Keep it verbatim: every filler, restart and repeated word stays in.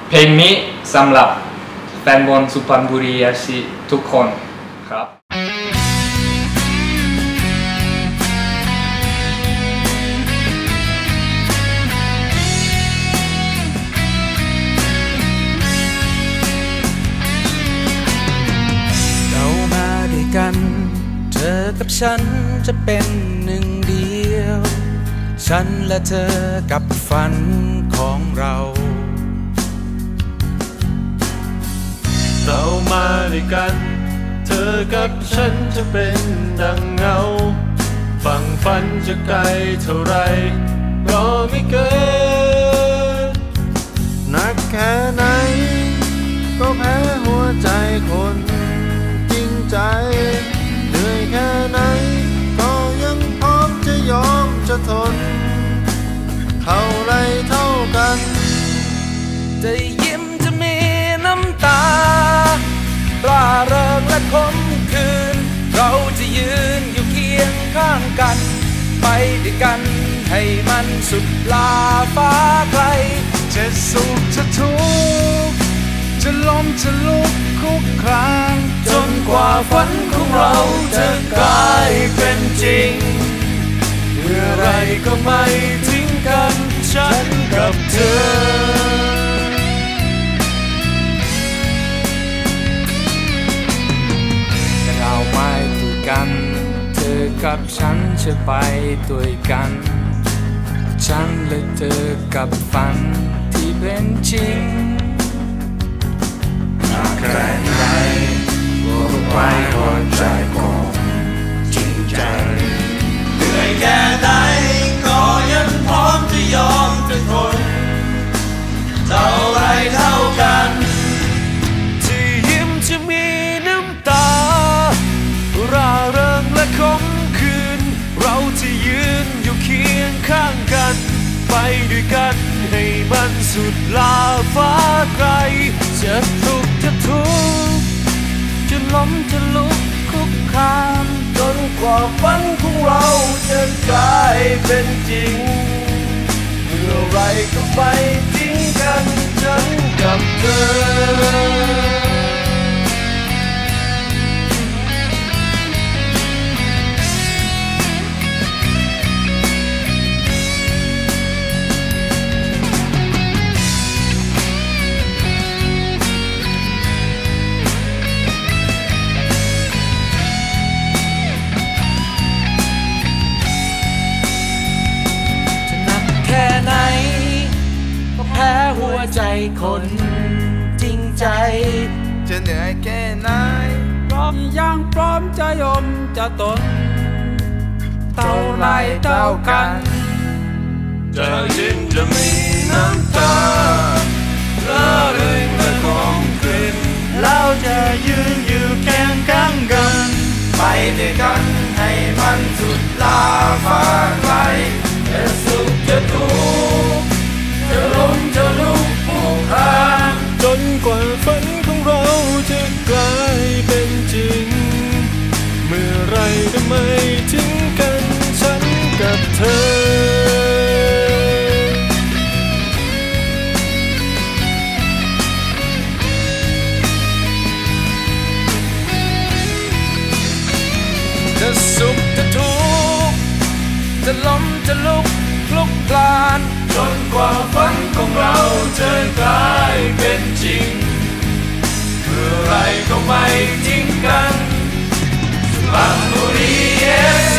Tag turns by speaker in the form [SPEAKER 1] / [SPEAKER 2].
[SPEAKER 1] เพลงนี้สำหรับแฟนบอลสุพรรณบุรี เอฟ ซี ทุกคนครับ
[SPEAKER 2] เรามาด้วยกันเธอกับฉันจะเป็นหนึ่งเดียวฉันและเธอกับฝันของเรา
[SPEAKER 3] เรามาด้วยกันเธอกับฉันจะเป็นดังเงาฝั่งฝันจะไกลเท่าไรก็ไม่เกินหนักแค่ไหนก็แพ้หัวใจคนจริงใจเหนื่อยแค่ไหนก็ยังพร้อมจะยอมจะทนเท่าไรเท่ากัน
[SPEAKER 2] จะยิ้มจะมีน้ำตาร่าเริงและคมคืนเราจะยืนอยู่เคียงข้างกันไปด้วยกันให้มันสุดลาฟ้าไกล
[SPEAKER 3] จะสุขจะทุกข์จะล้มจะลุกคุกคราน
[SPEAKER 2] จนกว่าฝันของเราจะกลายเป็นจริง
[SPEAKER 3] เมื่อไรก็ไม่ทิ้งกันฉันกับเธอ
[SPEAKER 2] เราไม่ด้วยกันเธอกับฉันจะไปด้วยกันฉันและเธอกับฝันที่เป็นจริง
[SPEAKER 3] หากใครไหนก็ไว้หัวใจของจริงใจ
[SPEAKER 2] เหนื่อยแค่ไหนก็ยังพร้อมจะยอมจะทนเท่าไรเท่ากันที่ยิ้มจะมีน้ำตาร่าเริงและคมคืนเราจะยืนอยู่เคียงข้างกันไปด้วยกันให้มันสุดลาฟ้าไกลจะทุกข์จะทุกข์จะล้มจะลุกคุกคามจนกว่าฝันของเราจะกลายเป็นจริงเมื่อไรก็ไม่ทิ้งกันฉันกับเธอหัวใจคนจริงใจ
[SPEAKER 3] จะเหนื่อยแค่ไหน
[SPEAKER 2] พร้อมยังพร้อมจะยอมจะทนเท่าไรเท่ากัน
[SPEAKER 3] จะยิ้มจะมีน้ำตาละเริงและคมคืน
[SPEAKER 2] เราจะยืนอยู่แข้งข้างกัน
[SPEAKER 3] ไปด้วยกันให้มันสุดลาฟ้าไกลจะสุขจะทุกข์จะล้มจะลุกผูกพันจนกว่าฝันของเราจะกลายเป็นจริงเมื่อไรจะไม่ทิ้งกันฉันกับเธอ
[SPEAKER 2] จะสุขจะทุกข์จะล้มจะลุกคลุกคลาน
[SPEAKER 3] จนกว่าฝันของเราจะกลายเป็นจริงเมื่อไรก็ไม่ทิ้งกันสุพรรณบุรี